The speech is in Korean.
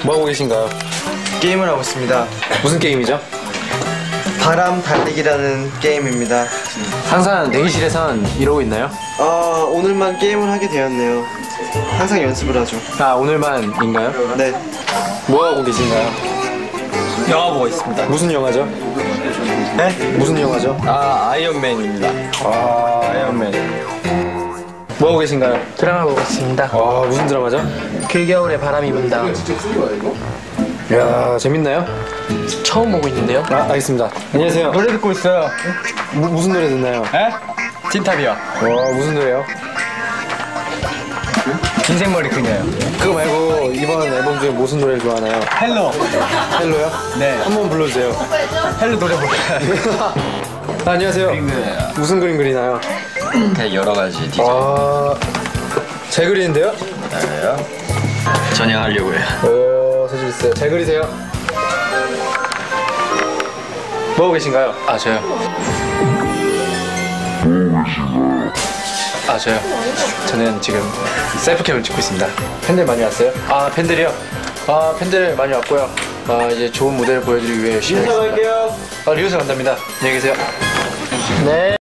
뭐 하고 계신가요? 게임을 하고 있습니다. 무슨 게임이죠? 바람 달리기라는 게임입니다. 항상 대기실에선 이러고 있나요? 오늘만 게임을 하게 되었네요. 항상 연습을 하죠. 아, 오늘만인가요? 네. 뭐 하고 계신가요? 영화 보고 있습니다. 무슨 영화죠? 네? 무슨 영화죠? 아이언맨입니다. 아, 아이언맨. 뭐 하고 계신가요? 드라마 보고 있습니다. 아, 무슨 드라마죠? 그 겨울에 바람이 분다. 이야, 재밌나요? 처음 보고 있는데요. 아, 알겠습니다. 안녕하세요. 노래 듣고 있어요. 무슨 노래 듣나요? 에? 틴탑이요. 와, 무슨 노래요? 인생머리 그녀요. 그거 말고 이번 앨범 중에 무슨 노래를 좋아하나요? 헬로. 헬로요? 네. 한번 불러주세요. 헬로 노래 볼까요? 아, 안녕하세요. 무슨 그림 그리나요? 그냥 여러 가지 디자인 잘 그리는데요? 전향하려고 해요. 오, 소질 있어요. 잘 그리세요. 뭐 하고 계신가요? 아 저요? 아, 저요? 저는 지금 셀프캠을 찍고 있습니다. 팬들 많이 왔어요? 아, 팬들이요? 아, 팬들 많이 왔고요. 아, 이제 좋은 무대를 보여드리기 위해 열심히 하겠습니다. 인사할게요. 아, 리허설 간답니다. 안녕히 계세요. 네.